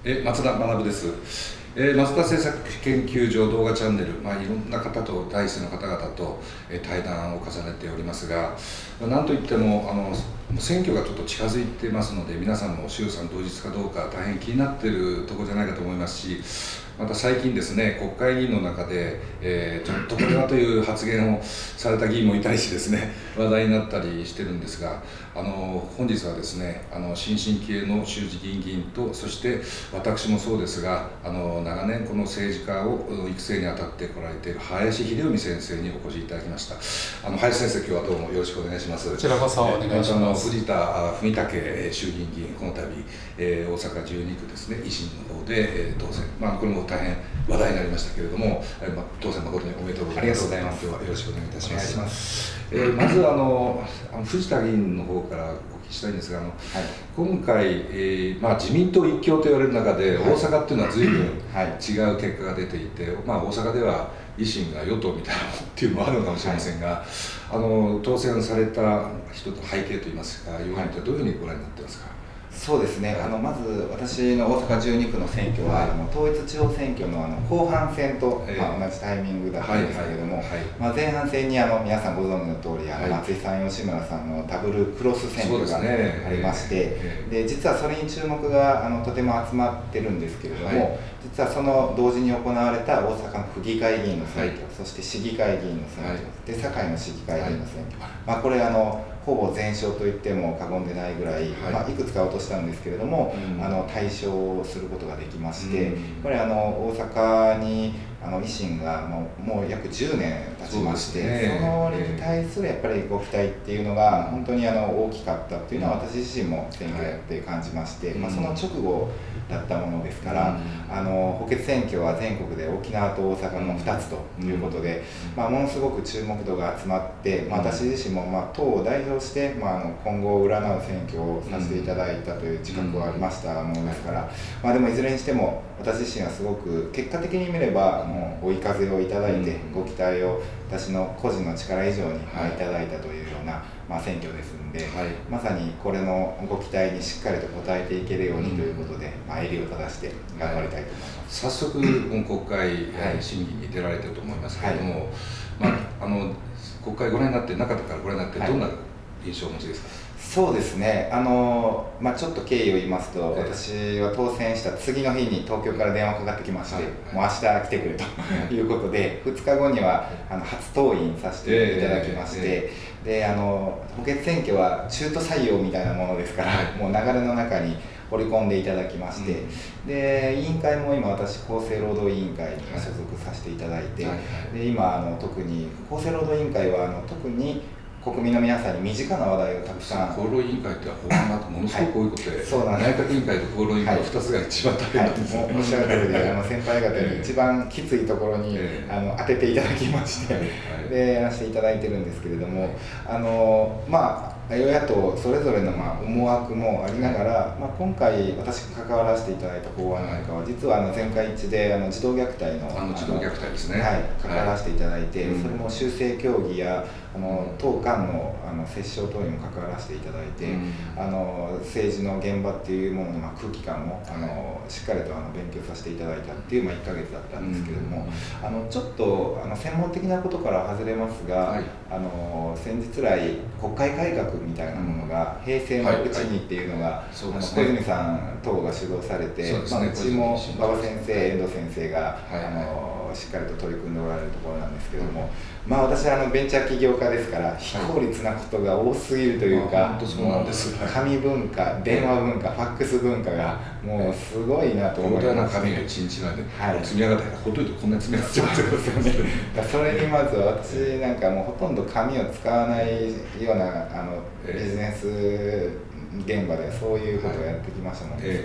松田学です。松田製作研究所動画チャンネル、いろんな方と、第一線の方々と、対談を重ねておりますが、なんといっても選挙がちょっと近づいてますので、皆さんも衆参同日かどうか大変気になっているところじゃないかと思いますし、また最近ですね、国会議員の中で、ちょっとこれはという発言をされた議員もいたりしですね、話題になったりしてるんですが、本日はですね、新進気鋭の衆議院議員と、そして私もそうですが、長年この政治家を育成にあたってこられている林秀臣先生にお越しいただきました。林先生、今日はどうもよろしくお願いします。 こちらこそお願いします。 藤田文武衆議院議員、この度、大阪12区ですね、維新の方で当選、これも大変話題になりましたけれども、当選誠におめでとうございます。 ありがとうございます。 今日はよろしくお願いいたします。 お願いします。 まず藤田議員の方からお聞きしたいんですが、今回、自民党一強と言われる中で、大阪っていうのは随分違う結果が出ていて、大阪では維新が与党みたいなっていうのもあるのかもしれませんが、当選された人の背景といいますか、要因ってどういうふうにご覧になってますか。 そうですね、まず私の大阪12区の選挙は、統一地方選挙の後半戦と、同じタイミングだったんですけれども、前半戦に皆さんご存知の通り、松井さん、吉村さんのダブルクロス選挙がありまして、で実はそれに注目がとても集まってるんですけれども、実はその同時に行われた大阪の府議会議員の選挙、そして市議会議員の選挙、で堺の市議会議員の選挙、これほぼ全勝と言っても過言でないぐらい、いくつか落としたんですけれども、大勝することができまして、これ大阪に維新がもう約10年経ちまして、そのに対するやっぱりご期待っていうのが本当に大きかったっていうのは私自身も選挙やって感じまして、その直後だったものですから、補欠選挙は全国で沖縄と大阪の2つということで、ものすごく注目度が集まって、私自身も党を代表して、今後を占う選挙をさせていただいたという自覚はありましたものですから、でもいずれにしても私自身はすごく結果的に見れば追い風をいただいて、ご期待を私の個人の力以上にいただいたというような選挙ですので、まさにこれのご期待にしっかりと応えていけるようにということで、襟を正して頑張りたいと思います。 早速、今国会審議に出られていると思いますけれども、国会ご覧になって、中からご覧になって、どんな印象をお持ちですか。 そうですね、ちょっと経緯を言いますと、私は当選した次の日に東京から電話かかってきまして、もう明日来てくれということで、2日後には初登院させていただきまして、で補欠選挙は中途採用みたいなものですから、もう流れの中に織り込んでいただきまして、で委員会も今私厚生労働委員会に所属させていただいて、で今特に厚生労働委員会は特に国民の皆さんに身近な話題をたくさん。 厚労委員会ってものすごく多いことで、内閣委員会と厚労委員会の2つが一番大変なんですよね。 おっしゃる通りで、先輩方に一番きついところに当てていただきまして、でやらせていただいてるんですけれども、与野党それぞれの思惑もありながら、今回私が関わらせていただいた法案なんかは、実は全会一致で児童虐待の児童虐待ですね、 関わらせていただいて、それも修正協議や党間の折衝等にも関わらせていただいて、政治の現場っていうものの空気感もしっかりと勉強させていただいたっていう1ヶ月だったんですけれども、ちょっと専門的なことから外れますが、先日来国会改革みたいなものが平成のうちにっていうのが小泉さん等が主導されて、うちも馬場先生、遠藤先生がしっかりと取り組んでおられるところなんですけれども、私はベンチャー起業家ですから非効率なことが多すぎるというか、紙文化、電話文化、ファックス文化がもうすごいなと思います。 膨大な紙が1日まで積み上がってほっといてこんなに積み上がっちゃうんですよね。 それにまず私なんかもうほとんど紙を使わないようなビジネス現場でそういうことをやってきましたものですから、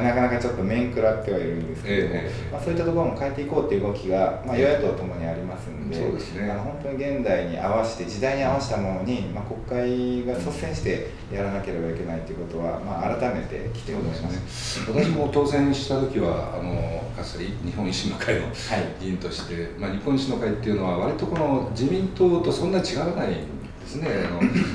なかなかちょっと面食らってはいるんですけれども、そういったところも変えていこうという動きが、与野党ともにありますので、本当に現代に合わせて時代に合わせたものに、国会が率先してやらなければいけないということは、改めてきて思います。 私も当選した時はかつて日本維新の会の議員として、日本維新の会っていうのは割とこの自民党とそんなに違わないんですね。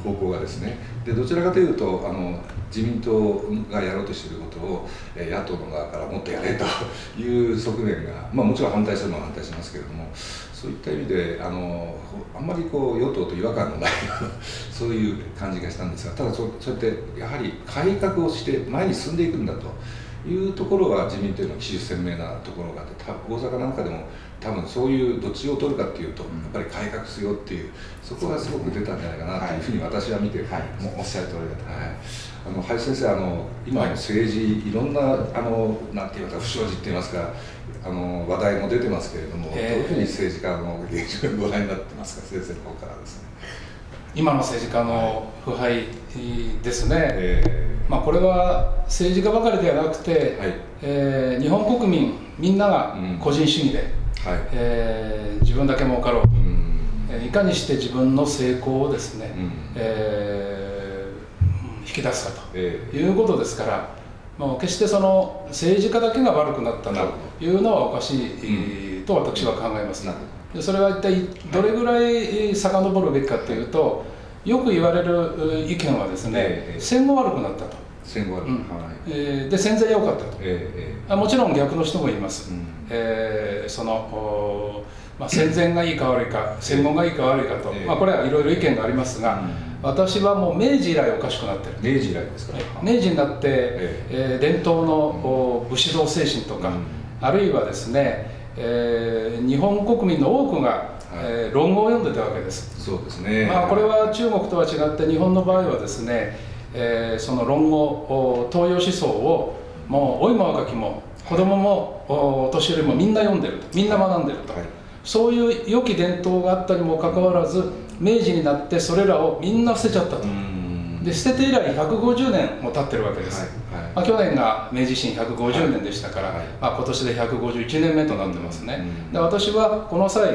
方向がですね。でどちらかというと自民党がやろうとしていることを野党の側からもっとやれという側面が、もちろん反対するのは反対しますけれども、そういった意味であんまりこう与党と違和感のないそういう感じがしたんですが、ただそうやってやはり改革をして前に進んでいくんだというところは自民党の旗手鮮明なところがあって、大阪なんかでも多分そういうどっちを取るかっていうとやっぱり改革しようっていう、そこがすごく出たんじゃないかなというふうに私は見てる、 もうおっしゃる通りだと思います。 林先生、今の政治、いろんななんて言いますか、不祥事って言いますか、話題も出てますけれども、どういうふうに政治家の現状をご覧になってますか、先生の方からですね。 今の政治家の腐敗ですね、これは政治家ばかりではなくて、日本国民みんなが個人主義で、自分だけ儲かろう、いかにして自分の成功をですね、引き出すかということですから、決してその政治家だけが悪くなったというのはおかしいと私は考えます。それは一体どれぐらい遡るべきかというと、よく言われる意見はですね、戦後悪くなったと、戦後悪く、で戦前良かったと、もちろん逆の人もいます。戦前がいいか悪いか、戦後がいいか悪いかと、これはいろいろ意見がありますが、私はもう明治以来おかしくなってる。 明治以来ですか。 明治になって、伝統の武士道精神とか、あるいはですね、日本国民の多くが、論語を読んでたわけです。 そうですね。 これは中国とは違って日本の場合はですね、その論語、東洋思想をもう老いも若きも子供もお年寄りもみんな読んでると、みんな学んでると、そういう良き伝統があったにもかかわらず、明治になってそれらをみんな捨てちゃったと。で捨てて以来150年も経ってるわけです。去年が明治維新150年でしたから、今年で151年目となってますね。で私はこの際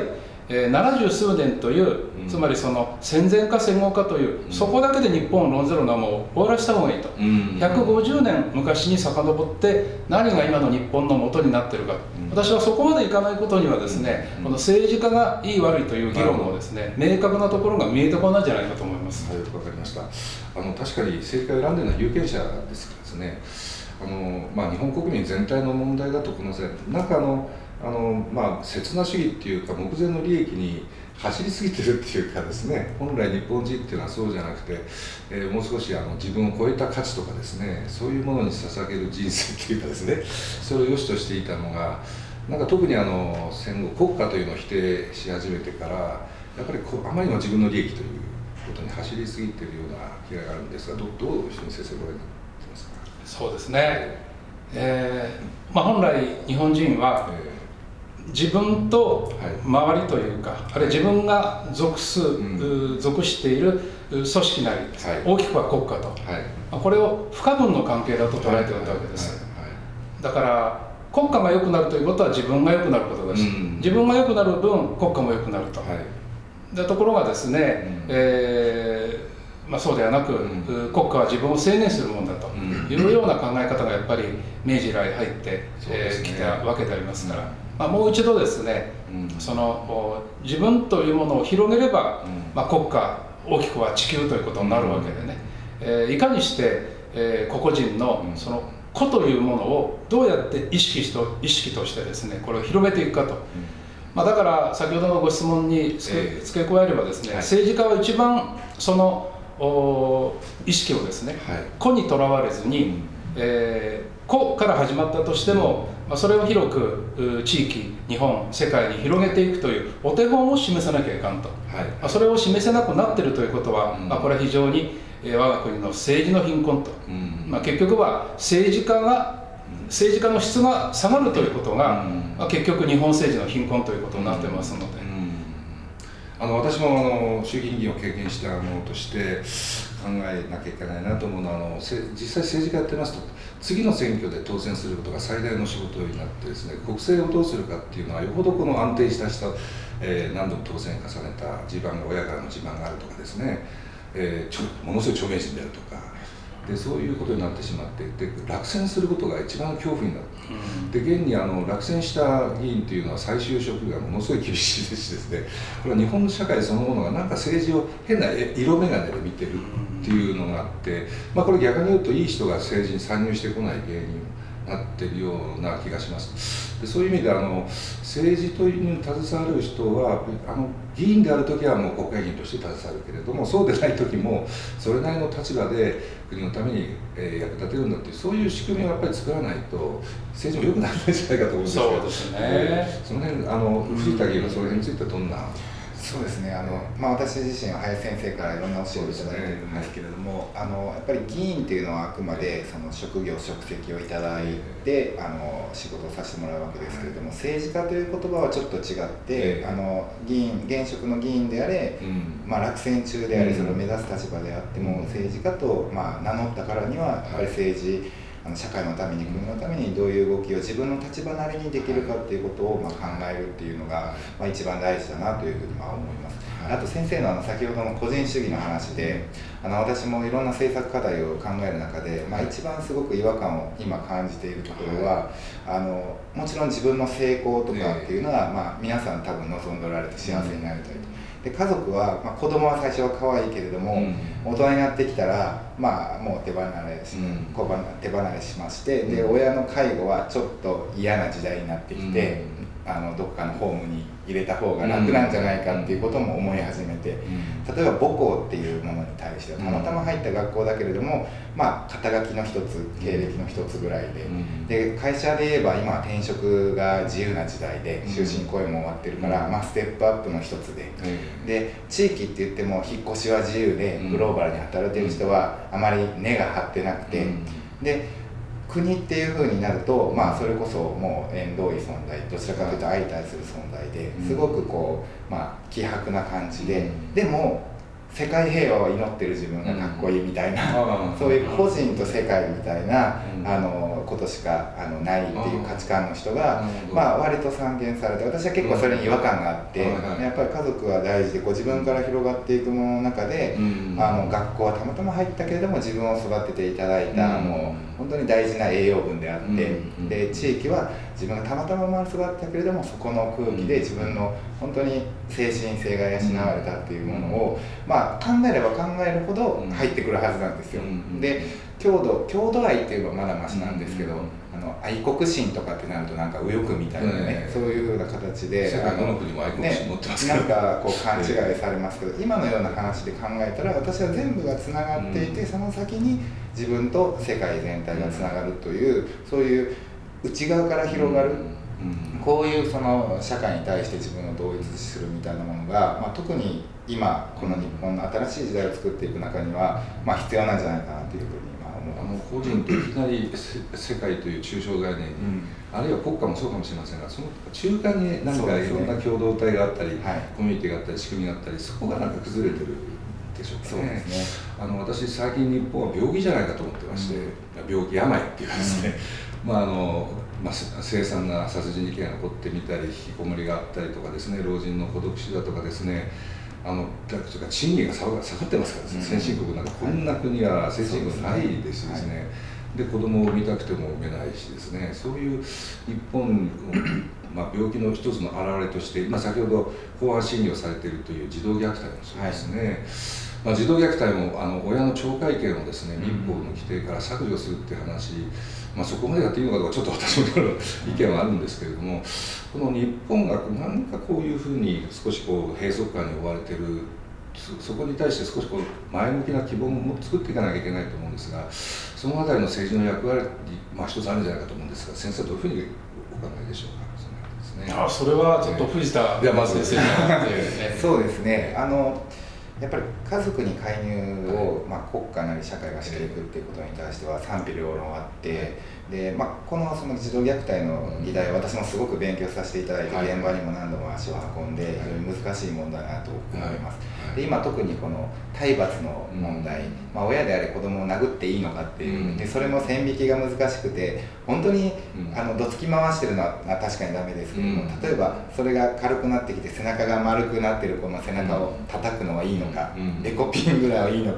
70数年という、つまりその戦前か戦後かという、そこだけで日本を論ずるのはもう終わらせた方がいいと、150年昔に遡って何が今の日本の元になっているか、私はそこまでいかないことにはですね、この政治家がいい悪いという議論もですね、明確なところが見えてこないんじゃないかと思います。 わかりました。確かに政治家を選んでるのは有権者ですからですね、日本国民全体の問題だとこの際、なんか刹那主義っていうか目前の利益に走りすぎてるっていうかですね、本来日本人っていうのはそうじゃなくて、もう少し自分を超えた価値とかですね、そういうものに捧げる人生っていうかですね、それを良しとしていたのが、なんか特に戦後国家というのを否定し始めてから、やっぱりあまりの自分の利益ということに走りすぎているような気があるんですが、どういうふうに先生ご覧になってますか。 そうですね、本来日本人は、自分と周りというか、あるいは自分が属している組織なり、大きくは国家と、これを不可分の関係だと捉えておったわけです。だから国家が良くなるということは自分が良くなることだし、自分が良くなる分国家も良くなると。ところがですね、そうではなく、国家は自分を制限するものだというような考え方がやっぱり明治以来入ってきたわけでありますから。もう一度ですね、その自分というものを広げれば、国家大きくは地球ということになるわけでね、いかにして、個々人のその個というものをどうやって意識としてですね、これを広めていくかと。だから先ほどのご質問に付け加えればですね、政治家は一番その意識をですね、個にとらわれずに、個から始まったとしても、それを広く地域、日本、世界に広げていくというお手本を示さなきゃいかんと、それを示せなくなっているということは、これは非常に我が国の政治の貧困と、結局は政治家の質が下がるということが、結局日本政治の貧困ということになってますので。 私も衆議院議員を経験したものとして考えなきゃいけないなと思うのは、実際政治家やってますと、次の選挙で当選することが最大の仕事になってですね、国政をどうするかっていうのは、よほどこの安定した人、何度も当選重ねた地盤が、親からの地盤があるとかですね、ものすごい著名人であるとか、 でそういうことになってしまって、で落選することが一番恐怖になる、で現に落選した議員というのは再就職がものすごい厳しいですね、これは日本の社会そのものがなんか政治を変な色眼鏡で見てるっていうのがあって、これ逆に言うといい人が政治に参入してこない原因になっているような気がします。でそういう意味で政治というに携わる人は議員である時はもう国会議員として携わるけれども、そうでない時もそれなりの立場で国のために役立てるんだっていう、そういう仕組みをやっぱり作らないと政治も良くならないんじゃないかと思うんですけど、 そうですね、 その辺藤田議員はその辺についてはどんな。 そうですね、私自身は林先生からいろんな教えをいただいているんですけれども、やっぱり議員というのはあくまでその職業職責をいただいて仕事をさせてもらうわけですけれども、政治家という言葉はちょっと違って、現職の議員であれ、落選中であれ、それを目指す立場であっても、政治家と名乗ったからにはやっぱり政治、社会のために国のためにどういう動きを自分の立場なりにできるかっていうことを考えるっていうのが一番大事だなというふうに思います。あと先生の先ほどの個人主義の話で、私もいろんな政策課題を考える中で、一番すごく違和感を今感じているところは、もちろん自分の成功とかっていうのは、皆さん多分望んでおられて幸せになりたいと。で家族は、子供は最初は可愛いけれども、大人になってきたら、もう手離れしまして、で親の介護はちょっと嫌な時代になってきて、どこかのホームに入れた方が楽なんじゃないかっていうことも思い始めて、例えば母校っていうものに対してはたまたま入った学校だけれども、肩書きの一つ、経歴の一つぐらいで、会社で言えば今は転職が自由な時代で終身雇用も終わってるから、ステップアップの一つで、地域って言っても引っ越しは自由でグローバルに働いてる人はあまり根が張ってなくて、で国っていう風になると、それこそもう縁遠い存在、どちらかというと相対する存在ですごく希薄な感じで、でも世界平和を祈ってる自分がかっこいいみたいな、そういう個人と世界みたいなことしかないっていう価値観の人が割と散見されて、私は結構それに違和感があって、やっぱり家族は大事で自分から広がっていくものの中で、学校はたまたま入ったけれども自分を育てていただいた本当に大事な栄養分であって、で地域は自分がたまたま生まれ育ったけれども、そこの空気で自分の本当に精神性が養われたっていうものを考えれば考えるほど入ってくるはずなんですよ。で郷土愛っていうのはまだマシなんですけど、愛国心とかってなるとなんか右翼みたいなね、そういうふうな形で世界どの国も愛国心持ってますから、 なんか勘違いされますけど、今のような話で考えたら私は全部がつながっていて、その先に自分と世界全体がつながるという、そういう内側から広がる、こういうその社会に対して自分を同一視するみたいなものが、特に今この日本の新しい時代を作っていく中には、必要なんじゃないかなというふうに思います。 個人といきなり世界という抽象概念に、あるいは国家もそうかもしれませんが、その中間に何かいろんな共同体があったり、コミュニティがあったり仕組みがあったり、そこがなんか崩れてるでしょうかね。私最近日本は病気じゃないかと思ってまして、病気病っていうかですね、凄惨な殺人事件が起こってみたり、引きこもりがあったりとかですね、老人の孤独死だとかですね、賃金が下がってますからですね、先進国なんかこんな国は先進国ないですしですね、で子供を産みたくても産めないしですね、そういう日本の、病気の一つの表れとして、先ほど法案審議をされているという児童虐待もそうですね。児童虐待も親の懲戒権をですね、民法の規定から削除するっていう話、そこまでやっていいのかどうかちょっと私も意見はあるんですけれども、この日本が何かこういうふうに少し閉塞感に追われている、そこに対して少し前向きな希望も作っていかなきゃいけないと思うんですが、そのあたりの政治の役割、一つあるんじゃないかと思うんですが、先生はどういうふうにお考えでしょうか。 それはちょっと藤田先生にそうですね、やっぱり家族に介入を、国家なり社会がしていくっていうことに対しては賛否両論あって、でこの児童虐待の議題は私もすごく勉強させていただいて、現場にも何度も足を運んで非常に難しい問題だなと思います。で今特にこの体罰の問題、親であれ子供を殴っていいのかっていう、でそれも線引きが難しくて、本当にどつき回してるのは確かにダメですけども、例えばそれが軽くなってきて背中が丸くなってる子の背中を叩くのはいいのか、デコピンぐらいはいいのか、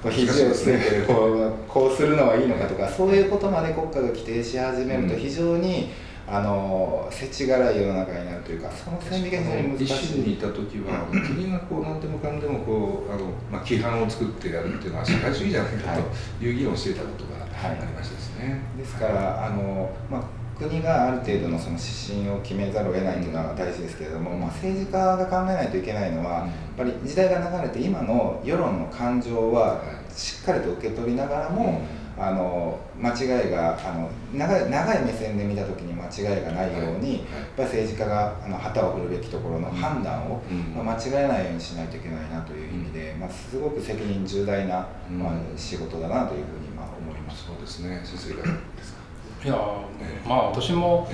肘をついてこうするのはいいのかとか、そういうことまで国家が規定し始めると非常に世知辛い世の中になるというか、その線引きが非常に難しい。 維新にいた時は国が何でもかんでも規範を作ってやるっていうのは社会主義じゃないかという議論をしていたことがありましたですね。 ですから国がある程度のその指針を決めざるを得ないというのは大事ですけれども、政治家が考えないといけないのは、やっぱり時代が流れて今の世論の感情はしっかりと受け取りながらも、間違いが長い目線で見た時に間違いがないように、やっぱり政治家が旗を振るべきところの判断を間違えないようにしないといけないなという意味で、すごく責任重大な仕事だなというふうに思います。 そうですね。先生いかがですか？ いや、私も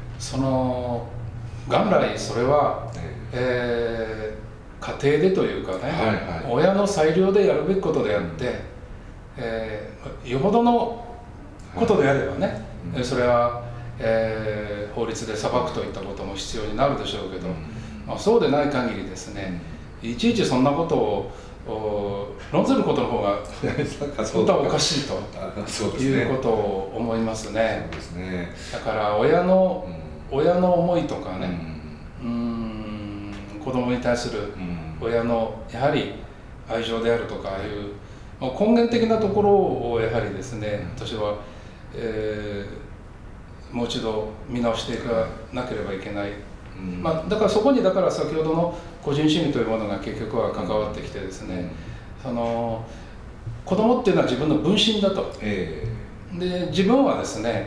元来それは、家庭でというかね、親の裁量でやるべきことであって、よほどのことであればね、それは、法律で裁くといったことも必要になるでしょうけど、そうでない限りですね、いちいちそんなことを論ずることの方が本当はおかしいということを思いますね。だから親の思いとかね、子供に対する親のやはり愛情であるとかいう根源的なところをやはりですね、私は、もう一度見直していかなければいけない。だからそこに先ほどの個人主義というものが結局は関わってきてですね、子供っていうのは自分の分身だと、で自分はですね、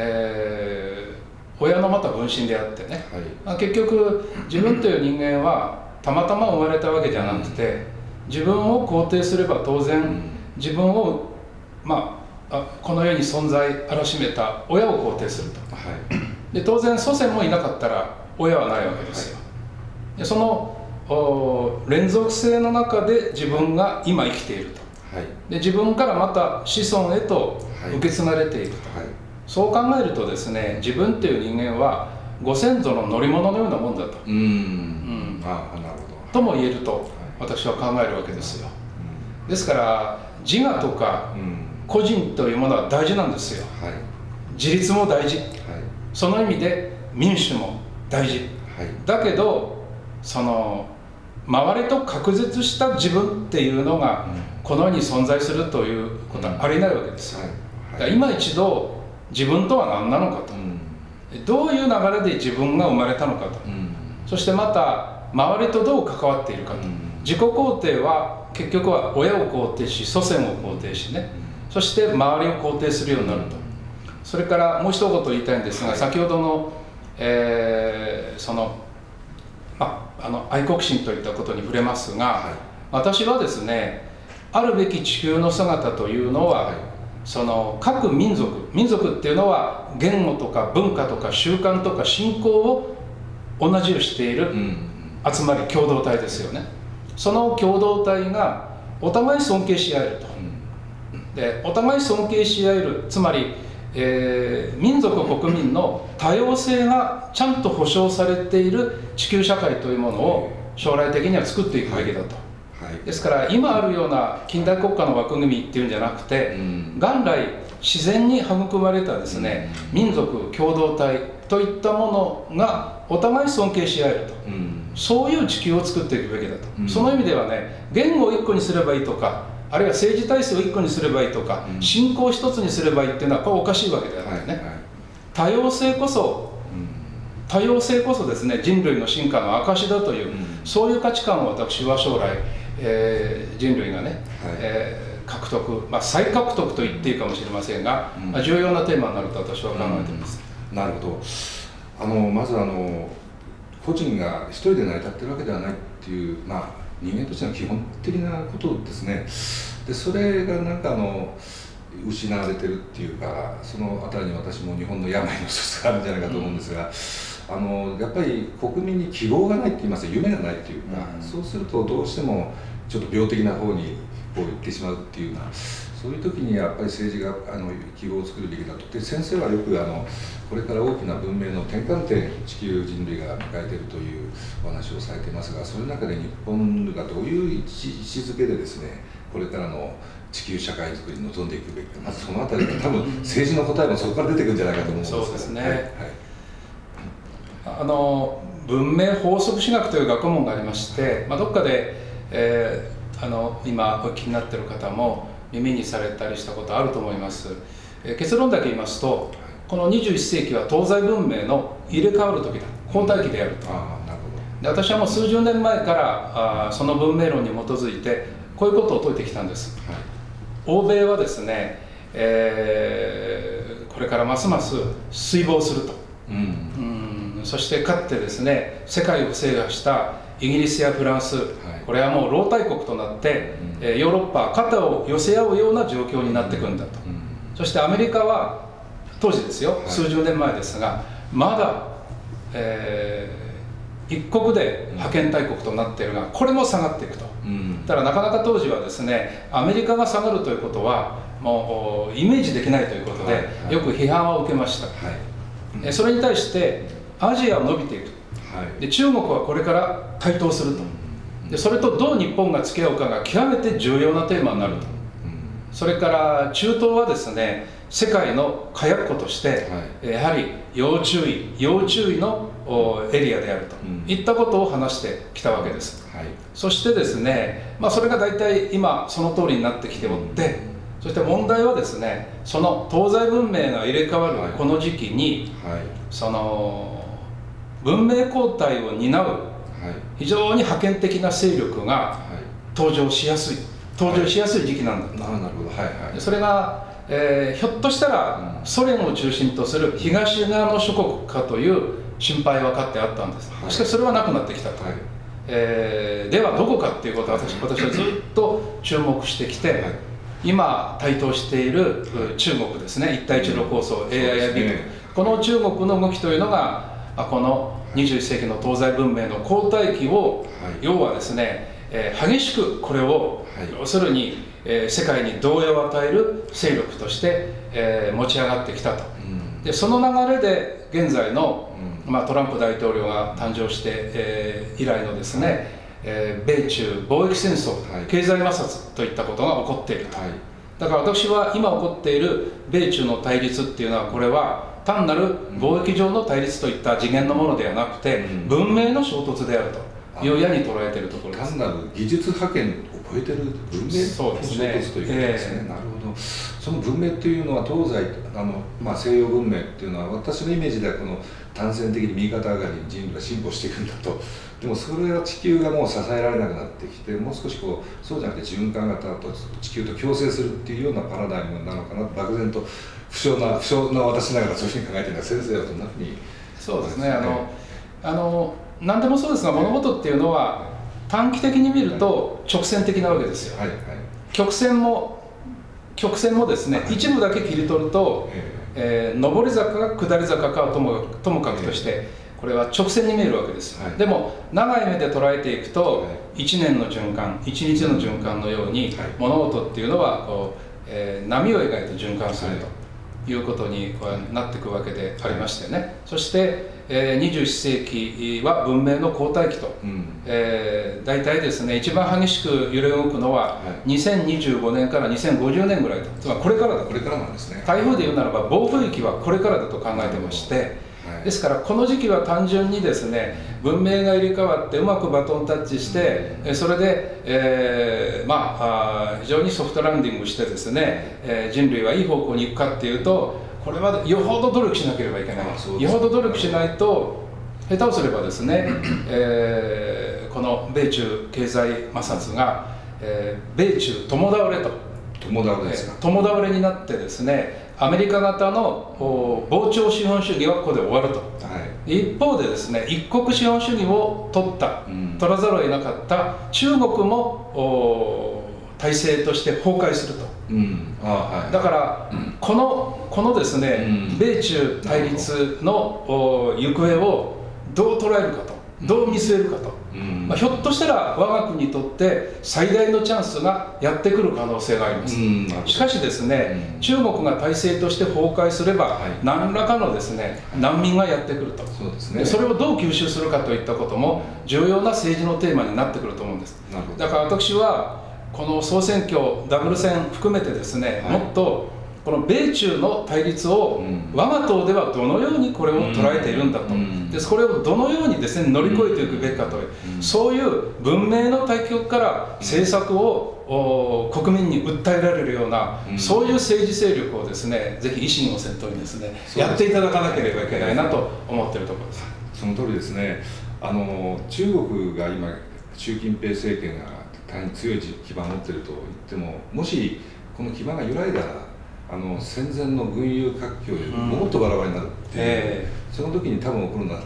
親のまた分身であってね、結局自分という人間はたまたま生まれたわけじゃなくて、自分を肯定すれば当然自分をこの世に存在あらしめた親を肯定すると、で当然祖先もいなかったら親はないわけですよ。でその連続性の中で自分が今生きていると、で自分からまた子孫へと受け継がれていると、そう考えるとですね、自分という人間はご先祖の乗り物のようなもんだと、とも言えると私は考えるわけですよ。ですから自我とか個人というものは大事なんですよ。自立も大事、その意味で民主も大事、だけどその周りと隔絶した自分っていうのがこの世に存在するということはありえないわけですよ。だから今一度自分とは何なのかと、どういう流れで自分が生まれたのかと、そしてまた周りとどう関わっているかと、自己肯定は結局は親を肯定し祖先を肯定しね、そして周りを肯定するようになると。それからもう一言言いたいんですが、先ほどの愛国心といったことに触れますが、私はですね、あるべき地球の姿というのは、その各民族っていうのは言語とか文化とか習慣とか信仰を同じようにしている集まり、共同体ですよね。その共同体がお互い尊敬し合えると、でお互い尊敬し合える、つまり、民族国民の多様性がちゃんと保障されている地球社会というものを将来的には作っていくべきだと、ですから今あるような近代国家の枠組みっていうんじゃなくて、元来自然に育まれたですね、民族共同体といったものがお互い尊敬し合えると、そういう地球を作っていくべきだと、その意味ではね、言語を一個にすればいいとか、あるいは政治体制を一個にすればいいとか、信仰を一つにすればいいっていうのはこれおかしいわけであってね、多様性こそですね、人類の進化の証だという、そういう価値観を私は将来、人類がね、獲得、再獲得と言っていいかもしれませんが、重要なテーマになると私は考えています。 なるほど。まず個人が一人で成り立ってるわけではないっていう、人間としての基本的なことですね。でそれが失われてるっていうか、そのあたりに私も日本の病の一つがあるんじゃないかと思うんですが、やっぱり国民に希望がないって言いますか、夢がないっていうか、そうするとどうしてもちょっと病的な方に行ってしまうっていうような、そういう時にやっぱり政治が希望を作るべきだと。で先生はよくこれから大きな文明の転換点、地球人類が迎えているというお話をされていますが、その中で日本がどういう位置づけでですね、これからの地球社会づくりに臨んでいくべきか、まずそのあたりが多分政治の答えもそこから出てくるんじゃないかと思うんですけど。 そうですね、文明法則史学という学問がありまして、どっかで、今お聞きになっている方も耳にされたりしたことあると思います。結論だけ言いますと、この21世紀は東西文明の入れ替わる時だ、交代期であると。で、私はもう数十年前からその文明論に基づいてこういうことを説いてきたんです。欧米はですね、これからますます衰亡すると、そしてかつてですね、世界を制覇したイギリスやフランス、これはもう老大国となって、ヨーロッパ肩を寄せ合うような状況になっていくんだと、そしてアメリカは当時ですよ、数十年前ですがまだ、一国で覇権大国となっているが、これも下がっていくと。だからなかなか当時はですね、アメリカが下がるということはもうイメージできないということで、よく批判を受けました。それに対してアジアは伸びていく、で中国はこれから台頭すると、でそれとどう日本が付き合うかが極めて重要なテーマになると、それから中東はですね、世界の火薬庫として、やはり要注意のエリアであるといったことを話してきたわけです。そしてですね、それが大体今その通りになってきておって、そして問題はですね、その東西文明が入れ替わるこの時期に、その文明交代を担う非常に覇権的な勢力が登場しやすい時期なんだと。それが、ひょっとしたらソ連を中心とする東側の諸国かという心配はかってあったんです。しかしそれはなくなってきたと。ではどこかっていうことを私はずっと注目してきて、今台頭している中国ですね、一帯一路構想 AIIB、この中国の動きというのがこの21世紀の東西文明の交代期を、要はですね、激しくこれを、要するに世界に動揺を与える勢力として、持ち上がってきたと。でその流れで現在の、トランプ大統領が誕生して、以来のですね、米中貿易戦争、経済摩擦といったことが起こっていると。だから私は今起こっている米中の対立っていうのは、これは単なる貿易上の対立といった次元のものではなくて、文明の衝突であるというやに捉えているところです。 単なる技術覇権を超えている文明の衝突ということですね。なるほど。その文明というのは東西西洋文明っていうのは、私のイメージではこの単線的に右肩上がりに人類が進歩していくんだと。でもそれは地球がもう支えられなくなってきて、もう少しそうじゃなくて循環型と地球と共生するっていうようなパラダイムなのかな、漠然と不詳な私ながらそういうふうに考えているのは、先生はどんなふうに。 そうですね、何でもそうですが、物事っていうのは短期的に見ると直線的なわけですよ。曲線もですね、一部だけ切り取ると、上り坂か下り坂かはともかくとして、これは直線に見えるわけです。でも長い目で捉えていくと、1年の循環、1日の循環のように、物事っていうのは波を描いて循環するということになっていくわけでありましてね。そして21世紀は文明の交代期と、大体ですね、一番激しく揺れ動くのは2025年から2050年ぐらいと、つまりこれからだ。 これからなんですね。 台風で言うならば暴風域はこれからだと考えてまして、ですからこの時期は単純にですね、文明が入れ替わってうまくバトンタッチして、それで、非常にソフトランディングしてですね、人類はいい方向に行くかっていうと、これはよほど努力しなければいけない。よほど努力しないと、下手をすればですね、この米中経済摩擦が、米中共倒れと、 共倒れになってですね、アメリカ型の膨張資本主義はここで終わると、一方でですね、一国資本主義を取らざるを得なかった中国も体制として崩壊すると。だから、このですね、米中対立の行方をどう捉えるかと、どう見据えるかと、ひょっとしたら我が国にとって最大のチャンスがやってくる可能性があります。しかしですね、中国が体制として崩壊すれば、何らかのですね、難民がやってくると。それをどう吸収するかといったことも重要な政治のテーマになってくると思うんです。だから私はこの総選挙ダブル選含めてですね、もっとこの米中の対立を我が党ではどのようにこれを捉えているんだと、でそれをどのようにですね乗り越えていくべきかという、そういう文明の対局から政策を国民に訴えられるような、そういう政治勢力をですねぜひ維新を先頭にですねやっていただかなければいけないなと思っているところです。 その通りですね。中国が今習近平政権が大変強い基盤を持っていると言っても、もしこの基盤が揺らいだら戦前の群雄割拠よりもっとバラバラになるっていう、その時に多分起こるのは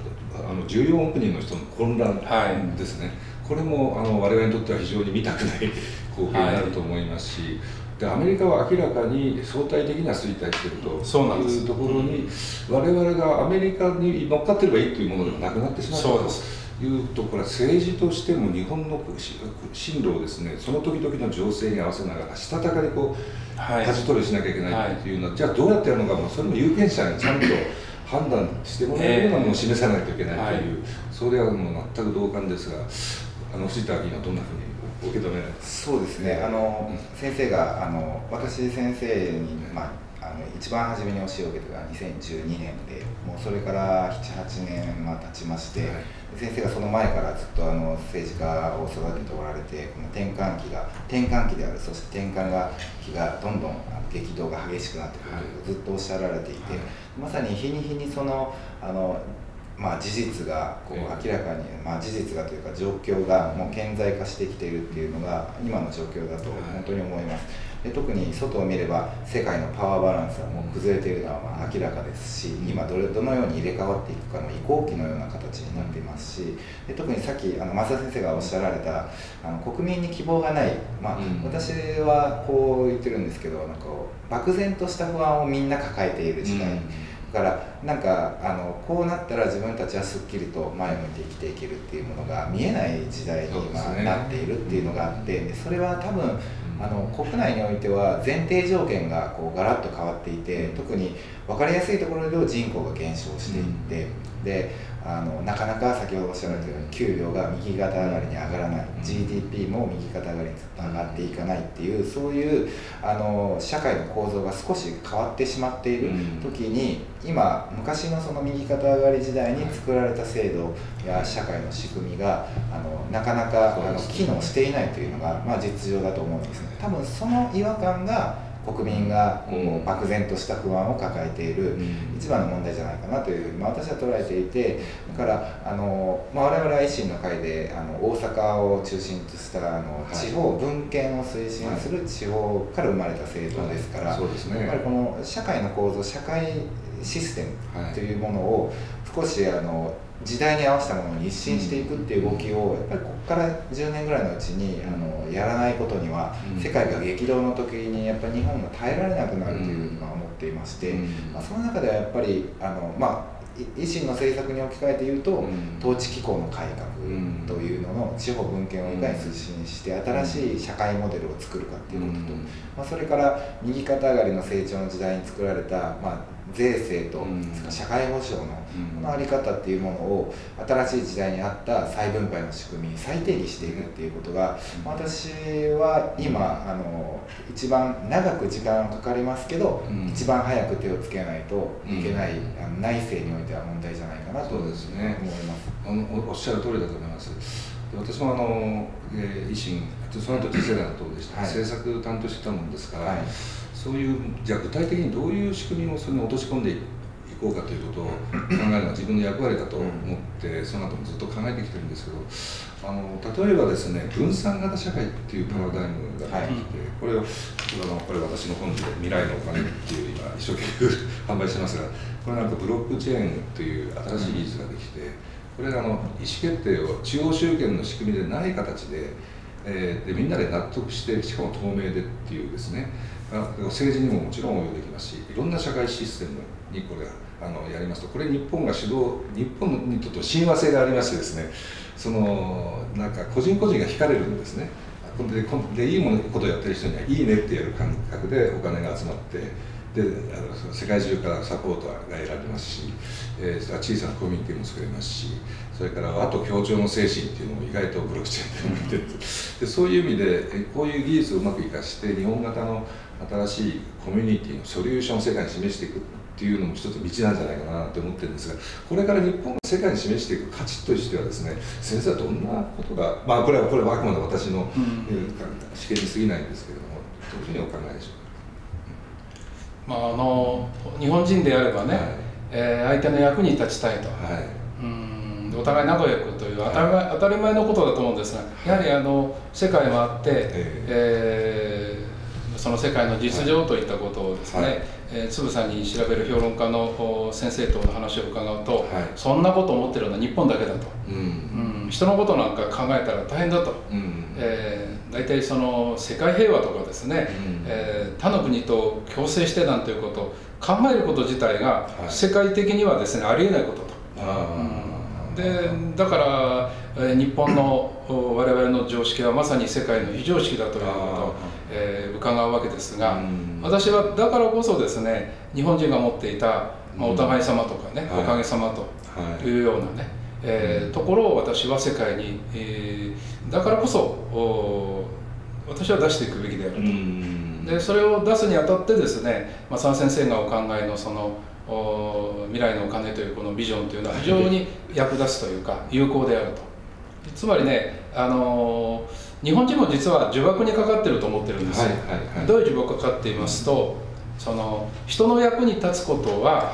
14億人の人の混乱ですね、これも我々にとっては非常に見たくない光景になると思いますし、でアメリカは明らかに相対的には衰退しているというところに、我々がアメリカに乗っかってればいいというものではなくなってしまったというと、これは政治としても日本の進路をですねその時々の情勢に合わせながらしたたかにこう舵取りしなきゃいけないというのは、じゃあどうやってやるのかも、それも有権者にちゃんと判断してもらえるようなものを示さないといけないという、それはもう全く同感ですが、藤田議員はどんなふうに受け止められますか。 そうですね、先生が私先生に、一番初めに教えを受けたのが2012年で、もうそれから7、8年経ちまして、先生がその前からずっと政治家を育てておられて、この転換期である、そして転換期がどんどん激動が激しくなってくるということをずっとおっしゃられていて、まさに日に日にその事実がこう明らかに、事実がというか状況がもう顕在化してきているっていうのが今の状況だと本当に思います。で特に外を見れば世界のパワーバランスはもう崩れているのは明らかですし、今どのように入れ替わっていくかの移行期のような形になっていますし、で特にさっき増田先生がおっしゃられた国民に希望がない、私はこう言ってるんですけど、漠然とした不安をみんな抱えている時代、だからこうなったら自分たちはすっきりと前を向いて生きていけるっていうものが見えない時代に今なっているっていうのがあって、それは多分国内においては前提条件がこうガラッと変わっていて、特に分かりやすいところで人口が減少していって、でなかなか先ほどおっしゃられたように給料が右肩上がりに上がらない、GDP も右肩上がりにずっと上がっていかないっていう、そういう社会の構造が少し変わってしまっている時に、今昔のその右肩上がり時代に作られた制度や社会の仕組みがなかなか機能していないというのが、実情だと思うんですね。多分その違和感が国民がこう漠然とした不安を抱えている一番の問題じゃないかなというふうに私は捉えていて、だから我々は維新の会で大阪を中心とした地方分権を推進する地方から生まれた制度ですから、やっぱりこの社会の構造、社会システムというものを少し時代に合わせたものに一新していくっていう動きをやっぱりここから10年ぐらいのうちにやらないことには、世界が激動の時にやっぱり日本が耐えられなくなるというふうに思っていまして、その中ではやっぱり維新の政策に置き換えて言うと、統治機構の改革というのの地方分権をいかに推進して新しい社会モデルを作るかっていうことと、それから右肩上がりの成長の時代に作られた税制と社会保障のこの在り方っていうものを新しい時代に合った再分配の仕組みに再定義していくっていうことが、私は今一番長く時間がかかりますけど、一番早く手をつけないといけない内政においては問題じゃないかなと思います。 おっしゃる通りだと思います。私も維新、その後次世代の党でした、政策担当してたもんですから、そういうじゃあ具体的にどういう仕組みをそれに落とし込んでいこうかということを考えるのが自分の役割だと思って、その後もずっと考えてきてるんですけど、例えばですね、分散型社会っていうパラダイムができて、これ私の本で「未来のお金」っていう今一生懸命販売してますが、これなんかブロックチェーンという新しい技術ができて、これが意思決定を中央集権の仕組みでない形でみんなで納得して、しかも透明でっていうですね、政治にももちろん応用できますし、いろんな社会システムにこれやりますと、これ日本が主導、日本にとって親和性がありましてですね、なんか個人個人が惹かれるんですね。でいいことをやってる人にはいいねってやる感覚でお金が集まって、 で世界中からサポートが得られますし、小さなコミュニティも作れますし、それからあと協調の精神っていうのも意外とブロックチェーンで向いてるで、そういう意味でこういう技術をうまく生かして日本型の新しいコミュニティのソリューションを世界に示していくっていうのも一つ道なんじゃないかなと思ってるんですが、これから日本が世界に示していく価値としてはですね、先生はどんなことが、まあこれはあくまで私の試験に過ぎないんですけれども、どういうふうにお考えでしょうか。 日本人であればね、はい、相手の役に立ちたいと、 はい、 お互い仲良くという当たり前のことだと思うんですが、やはり世界もあって、その世界の実情といったことをですね、つぶさに調べる評論家の先生との話を伺うと、そんなことを思ってるのは日本だけだと、人のことなんか考えたら大変だと、大体その世界平和とかですね、他の国と共生してなんていうことを考えること自体が世界的にはですね、ありえないことと。でだから日本の我々の常識はまさに世界の非常識だということを伺うわけですが、私はだからこそですね、日本人が持っていた、お互い様とかね、おかげさまというようなね、ところを私は世界に、だからこそ私は出していくべきであると。でそれを出すにあたってですね、佐野先生がお考えのその未来のお金というこのビジョンというのは非常に役立つというか有効であると。つまりね、日本人も実は呪縛にかかってると思ってるんですよ。どういう呪縛かかっていますと、その人の役に立つことは、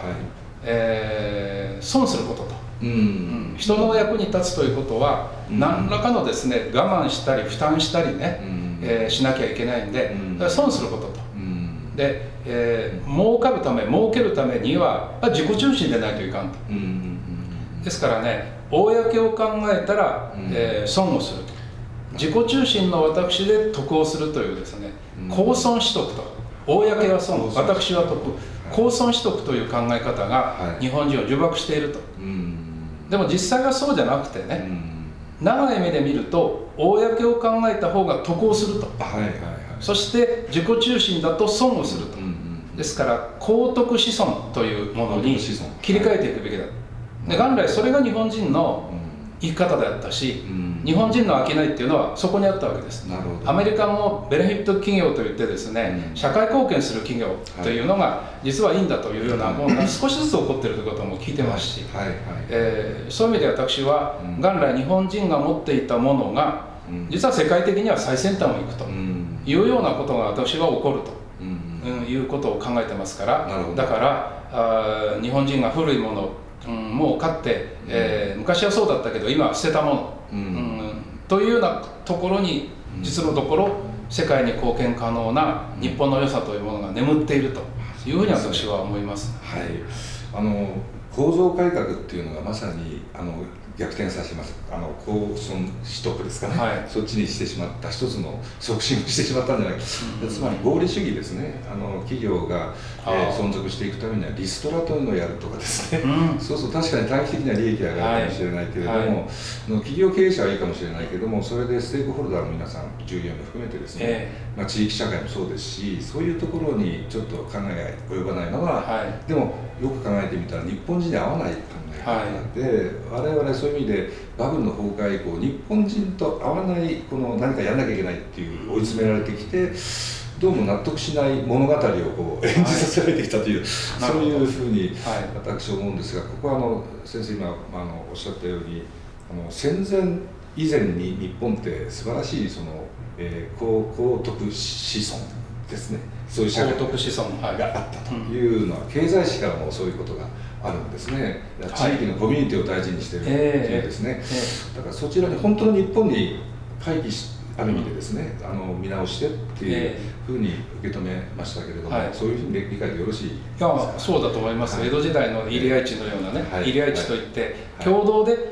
損することと、人の役に立つということは、何らかのですね我慢したり負担したりね、しなきゃいけないんで、損することと。で、儲かるため儲けるためには自己中心でないといかんと。ですからね、公を考えたら、損をすると。自己中心の私で得をするというですね、公損私得と。公は損、私は得、公損私得という考え方が日本人を呪縛していると。でも実際はそうじゃなくてね、長い目で見ると公を考えた方が得をすると。そして自己中心だと損をすると。ですから公徳子孫というものに切り替えていくべきだ。で元来それが日本人の生き方であったし、日本人の商いっていうのはそこにあったわけです。アメリカもベネフィット企業といってですね、社会貢献する企業というのが実はいいんだというようなものが少しずつ起こっているということも聞いてますし、そういう意味で私は元来日本人が持っていたものが実は世界的には最先端を行くというようなことが私は起こるということを考えてますから、だから日本人が古いものもう買って、昔はそうだったけど今は捨てたもの、というようなところに実のところ世界に貢献可能な日本の良さというものが眠っているというふうに私は思います。 構造改革っていうのがまさに逆転させます。公損取得ですかね、そっちにしてしまった一つの促進をしてしまったんじゃないか、つまり合理主義ですね。企業が、存続していくためにはリストラというのをやるとかですね、そうそう、確かに短期的な利益が上がるかもしれないけれども、企業経営者はいいかもしれないけれども、それでステークホルダーの皆さん、従業員も含めてですね、地域社会もそうですし、そういうところにちょっと考えが及ばないのは、でもよく考えてみたら日本人に合わない考え方なんで、我々そういう意味でバブルの崩壊以降、日本人と合わないこの何かやらなきゃいけないっていう追い詰められてきて、どうも納得しない物語をこう演じさせられてきたという、そういうふうに私は思うんですが、ここは先生今おっしゃったように戦前以前に日本って素晴らしいその公徳子孫ですね、そういう社会があったというのは経済史からもそういうことがあるんですね。地域のコミュニティを大事にしているというですね、だからそちらに本当の日本に回帰しある意味でですね、見直してっていうふうに受け止めましたけれども、そういうふうに理解でよろしいですか？ いや、そうだと思います。江戸時代の入谷地のようなね、入谷地といって共同で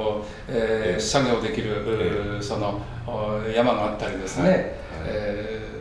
作業できるその山があったりですね、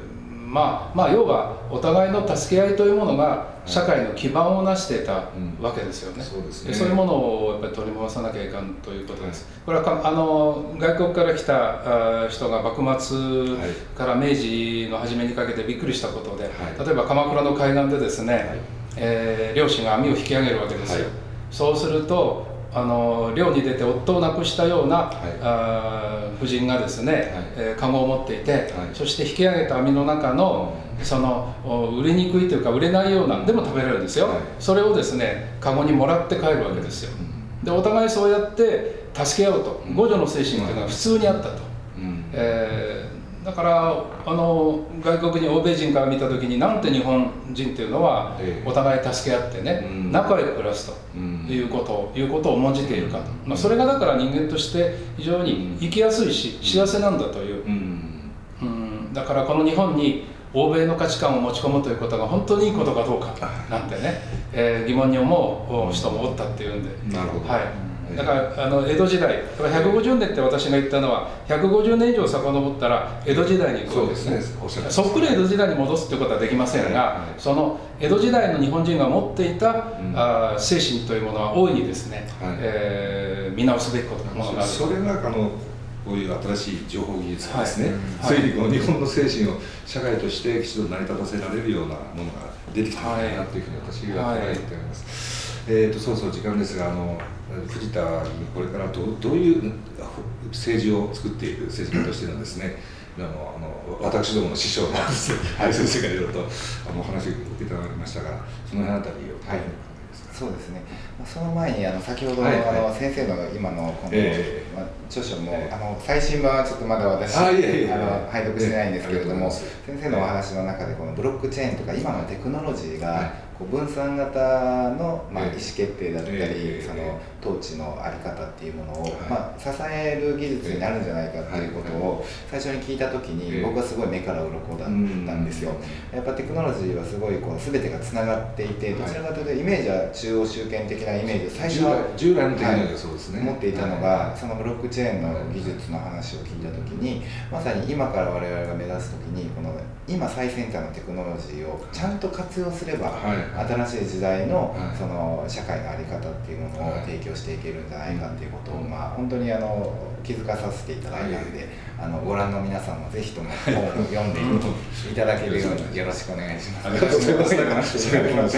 要はお互いの助け合いというものが社会の基盤を成していたわけですよね。そういうものをやっぱり取り戻さなきゃいかんということです。これは外国から来た人が幕末から明治の初めにかけてびっくりしたことで、例えば鎌倉の海岸でですね、漁師が網を引き上げるわけですよ。そうすると漁に出て夫を亡くしたような、婦人がですね、カゴを持っていて、そして引き上げた網の中の売れにくいというか売れないようなでも食べれるんですよ、それをですねカゴにもらって帰るわけですよ。でお互いそうやって助け合うと、互助の精神というのが普通にあったと。だから外国に欧米人から見た時になんて日本人っていうのはお互い助け合ってね、仲良く暮らすということを重んじているかと、それがだから人間として非常に生きやすいし幸せなんだという、だからこの日本に欧米の価値観を持ち込むということが本当にいいことかどうかなんてね、疑問に思う人もおったっていうんで。 なるほど。 だから江戸時代、150年って私が言ったのは150年以上遡ったら江戸時代に行くわけですね。そっくり江戸時代に戻すということはできませんが、その江戸時代の日本人が持っていた精神というものは大いにですね、見直すべきことものがある。 それがこういう新しい情報技術がですね、ついにこの日本の精神を社会としてきちんと成り立たせられるようなものが出てきたんだなというふうに私は捉えております。そろそろ時間ですが、藤田にこれからどういう政治を作っていく政治家としてのですね、私どもの師匠の先生からいろいろとお話を受けたまりましたが、その辺あたりを。 そうですね。その前に先ほど先生の今のこの著書も最新版はちょっとまだ私拝読してないんですけれども、先生のお話の中でこのブロックチェーンとか今のテクノロジーが分散型の意思決定だったり、その統治の在り方っていうものを支える技術になるんじゃないかっていうことを最初に聞いた時に僕はすごい目から鱗だったんですよ。やっぱテクノロジーはすごい全てがつながっていて、どちらかというとイメージは中央集権的なイメージを最初は従来のテクノロジーはそうですね、 持っていたのが、そのブロックチェーンの技術の話を聞いた時に、まさに今から我々が目指す時にこの今最先端のテクノロジーをちゃんと活用すれば、新しい時代のその社会の在り方っていうものを提供していけるんじゃないかっていうことを本当に気づかさせていただいたので、ご覧の皆さんもぜひとも本を読んでいただけるようによろしくお願いします。ありがとうございます。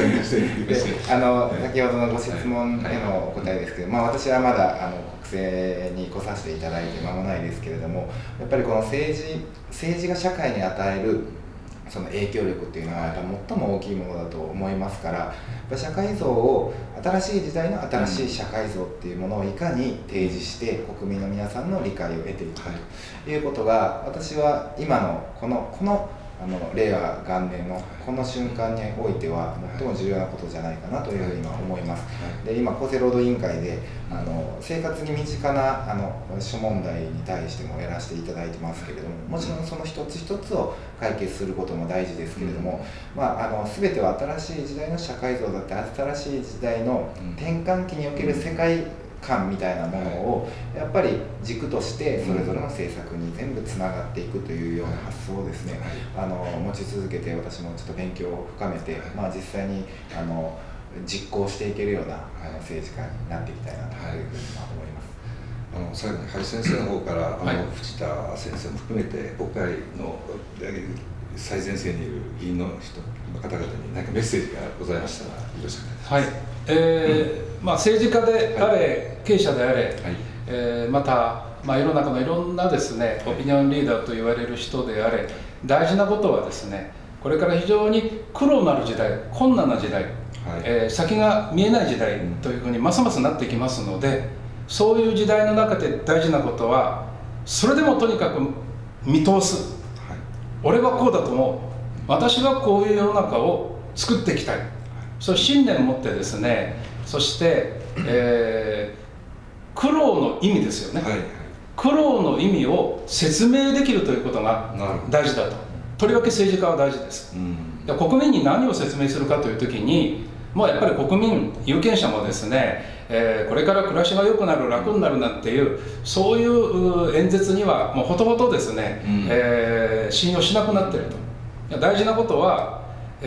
先ほどのご質問へのお答えですけど、私はまだ国政に来させていただいて間もないですけれども、やっぱりこの政治が社会に与えるその影響力っていうのはやっぱ最も大きいものだと思いますから、やっぱ社会像を新しい時代の新しい社会像っていうものをいかに提示して国民の皆さんの理解を得ていくということが、私は今のこの令和元年のこの瞬間においては最も重要なことじゃないかなというふうに思います。で今厚生労働委員会で生活に身近な諸問題に対してもやらせていただいてますけれども、もちろんその一つ一つを解決することも大事ですけれども、全ては新しい時代の社会像だって新しい時代の転換期における世界観みたいなものをやっぱり軸としてそれぞれの政策に全部つながっていくというような発想をですね、持ち続けて、私もちょっと勉強を深めて、実際に実行していけるような政治家になっていきたいなというふうに思います。 最後に林先生の方から藤田先生も含めて国会の最前線にいる議員の方々に何かメッセージがございましたらよろしくお願いします。 政治家であれ、経営者であれ、また、世の中のいろんなですね、オピニオンリーダーと言われる人であれ、大事なことはですね、これから非常に苦労のある時代、困難な時代、先が見えない時代というふうにますますなってきますので、そういう時代の中で大事なことは、それでもとにかく見通す、俺はこうだと思う、私はこういう世の中を作っていきたい、そういう信念を持ってですね、そして、苦労の意味ですよね、苦労の意味を説明できるということが大事だと。とりわけ政治家は大事です。国民に何を説明するかというときに、もうやっぱり国民有権者もですね、これから暮らしが良くなる、楽になるなんていうそういう演説にはもうほとほとですね、信用しなくなっていると。 大事なことは、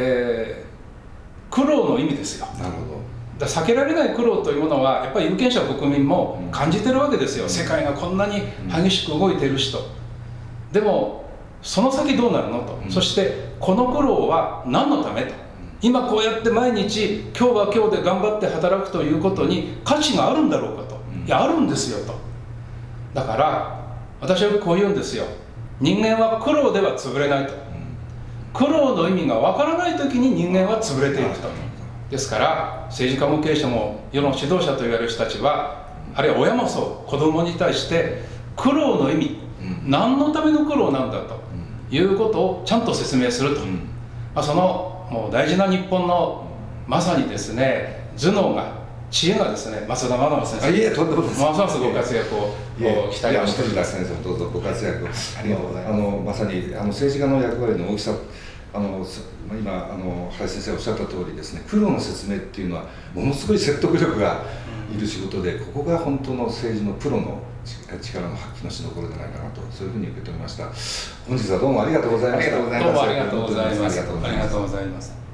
苦労の意味ですよ。 なるほど。 避けられない苦労というものはやっぱり有権者国民も感じてるわけですよ、世界がこんなに激しく動いている人、でもその先どうなるのと、そしてこの苦労は何のためと、今こうやって毎日今日は今日で頑張って働くということに価値があるんだろうかと、いやあるんですよと。だから私はこう言うんですよ、人間は苦労では潰れないと、苦労の意味がわからない時に人間は潰れていくと。ですから政治家も経営者も世の指導者と言われる人たちは、あるいは親もそう、子供に対して苦労の意味、何のための苦労なんだということをちゃんと説明すると、そのもう大事な日本のまさにですね頭脳が、知恵がですね、松田真直先生、 いえ、とんでもないです。 ますますご活躍を期待をしています。 先生もどうぞご活躍を。 ありがとうございます。 まさに政治家の役割の大きさ、今林先生おっしゃった通りですね、苦労の説明っていうのはものすごい説得力がいる仕事で、ここが本当の政治のプロの力の発揮のしどころじゃないかなと、そういうふうに受け止めました。本日はどうもありがとうございました。 どうもありがとうございます。ありがとうございます。